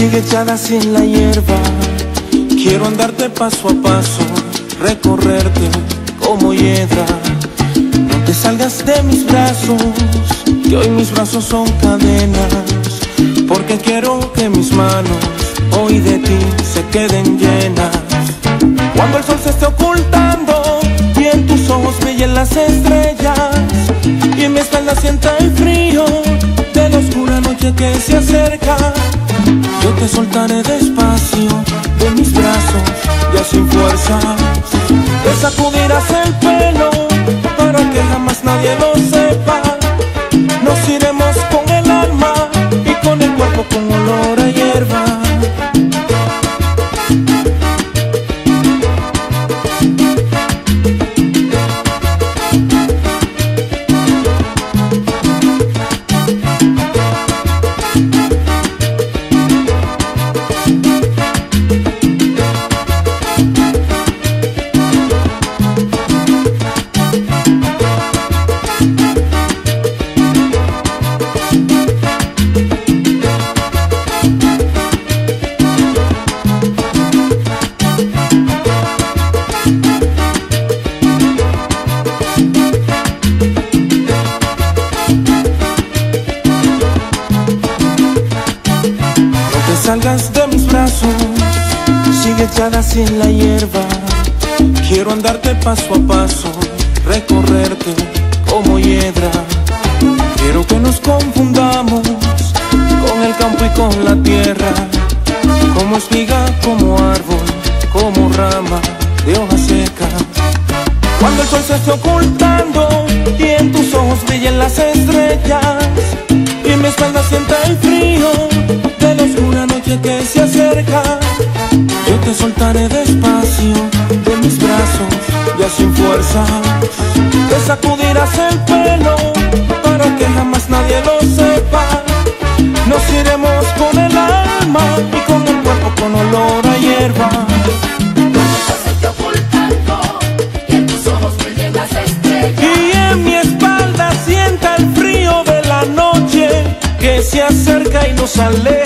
sigue echada así en la hierba. Quiero andarte paso a paso, recorrerte como hiedra. No te salgas de mis brazos, que hoy mis brazos son cadenas, porque quiero que mis manos hoy de ti se queden llenas. Cuando el sol se esté ocultando y en tus ojos brillen las estrellas, y en mi espalda sienta el frío de la oscura noche que se acerca, yo te soltaré despacio de mis brazos, ya sin fuerzas. Te sacudirás el pelo para que jamás nadie lo sepa. Nos iremos con el alma y con el cuerpo con olor a hierba. Salgas de mis brazos, sigue echada así en la hierba. Quiero andarte paso a paso, recorrerte como hiedra. Quiero que nos confundamos con el campo y con la tierra, como espiga, como árbol, como rama de hoja seca. Cuando el sol se esté ocultando y en tus ojos brillen las estrellas, y en mi espalda sienta el frío de la oscura noche que se acerca, yo te soltaré despacio de mis brazos, ya sin fuerza. Te sacudirás el pelo para que jamás nadie lo sepa. Nos iremos con el alma y con el cuerpo con olor a hierba. Y en tus ojos brillen las estrellas, Y en mi espalda sienta el frío de la noche que se acerca y nos aleja.